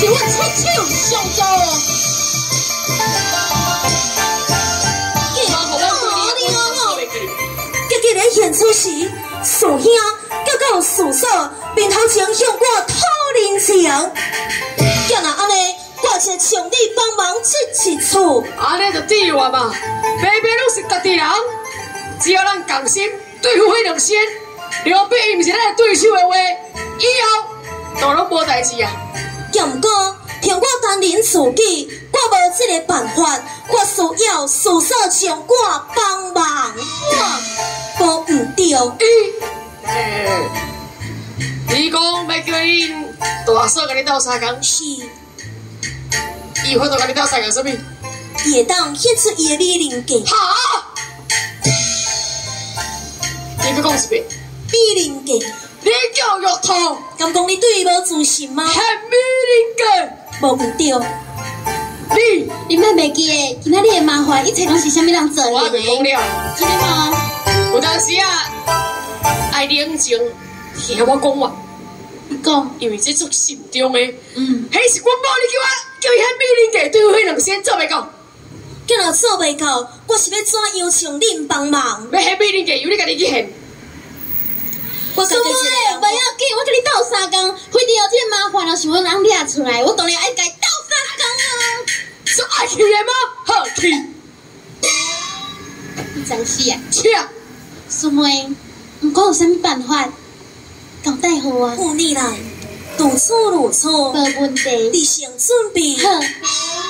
就我出手上招哦。 结果咧演出时，师兄叫到宿舍，面头前向我讨人情。叫若安尼，我就请你帮忙出一次。 安尼就对我嘛，白白拢是家己人，只要咱共心对付迄两仙，刘备伊毋是咱的对手的话，以后都拢无代志啊。 毋过，凭我担任自己，我无这个办法，我需要宿舍请我帮忙。无毋对。 你讲要叫恁大嫂甲你斗相共， 是， 伊法度甲你斗相共什么？ 伊会当献出伊的美人计。 哈！你搁讲一遍。 美人计， 你叫玉兔， 敢讲你对伊无自信吗？ 喊美人计， 无毋对。 你莫袂记诶，今仔日的麻烦一切拢是虾米人做我的？ 袂讲了。 真的吗？ 有当时啊，爱冷静，听我讲话。 你讲， 因为这足慎重的。迄是阮某，你叫伊喊美人计对付迄两仙做袂到。 叫若做袂到，我是要怎样请恁帮忙？ 要喊美人计，由你家己去喊。 我家己一个人。 不要紧，我跟你斗相共，非得有这个麻烦了，是阮人掠出来，我当然爱甲伊斗相共啊。 是爱去的吗？好去。 你真是啊！ 去啊！ 师妹，毋过有啥物办法？交代好啊。 有你来，如此如此， 无问题。 你先准备。 好。